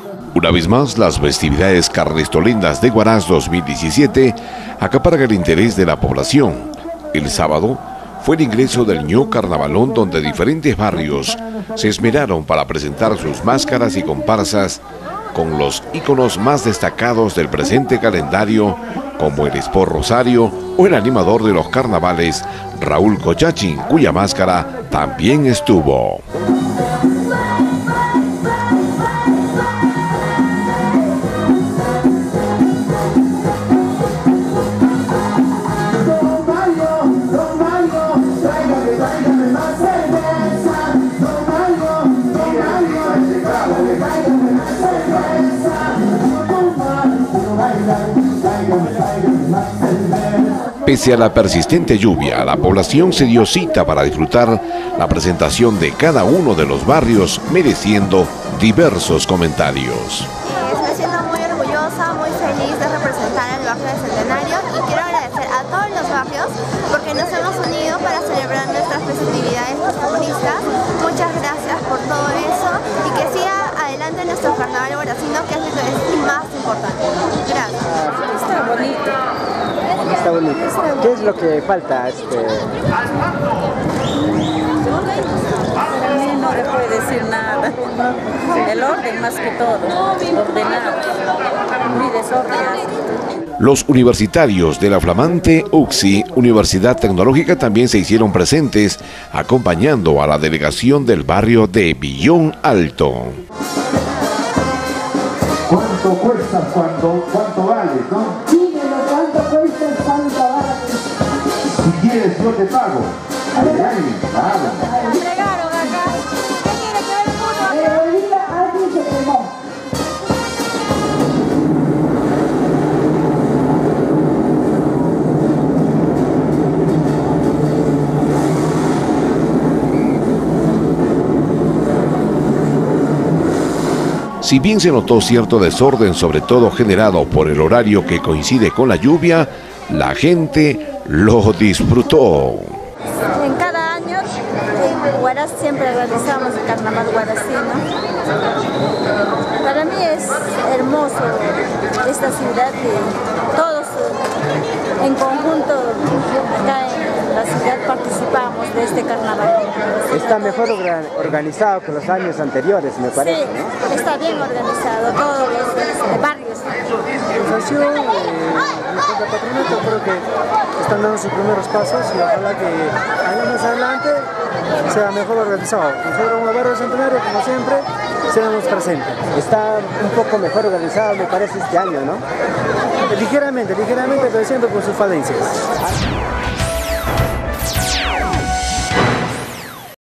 Una vez más, las festividades carnestolendas de Huaraz 2017 acaparan el interés de la población. El sábado fue el ingreso del Ño Carnavalón, donde diferentes barrios se esmeraron para presentar sus máscaras y comparsas con los íconos más destacados del presente calendario, como el Sport Rosario o el animador de los carnavales, Raúl Cochachín, cuya máscara también estuvo. Pese a la persistente lluvia, la población se dio cita para disfrutar la presentación de cada uno de los barrios, mereciendo diversos comentarios. Me siento muy orgullosa, muy feliz de representar al barrio de Centenario y quiero agradecer a todos los barrios porque nos hemos unido para celebrar nuestras festividades comunistas. Muchas gracias por todo eso y que siga adelante nuestro carnaval huaracino, que es lo que es más importante. Gracias. Está bonito. Está bonito. ¿Qué es lo que falta? Para mí no le puedo decir nada. El orden más que todo. Ordenado. Muy desordenado. Los universitarios de la flamante UCSI, Universidad Tecnológica, también se hicieron presentes, acompañando a la delegación del barrio de Villón Alto. ¿Cuánto cuesta? ¿Cuánto vale? ¿No? Dímelo, ¿cuánto cuesta el pan barato? Si quieres, yo te pago. Vale. Entregaron acá. ¿Qué quiere que ver el mundo? Ahorita alguien se quemó. Si bien se notó cierto desorden, sobre todo generado por el horario que coincide con la lluvia, la gente lo disfrutó. En cada año en Huaraz siempre realizamos el carnaval huaracino. Para mí es hermoso esta ciudad, que todos en conjunto acá en la ciudad participamos de este carnaval. Está mejor organizado que los años anteriores, me parece. Sí, ¿no? Está bien organizado, todos los barrios. La asociación y el patronato creo que están dando sus primeros pasos y ojalá que años más adelante sea mejor organizado. Nosotros como barrio de Centenario, como siempre, seamos presentes. Está un poco mejor organizado, me parece, este año, ¿no? Ligeramente, pero siempre con sus falencias.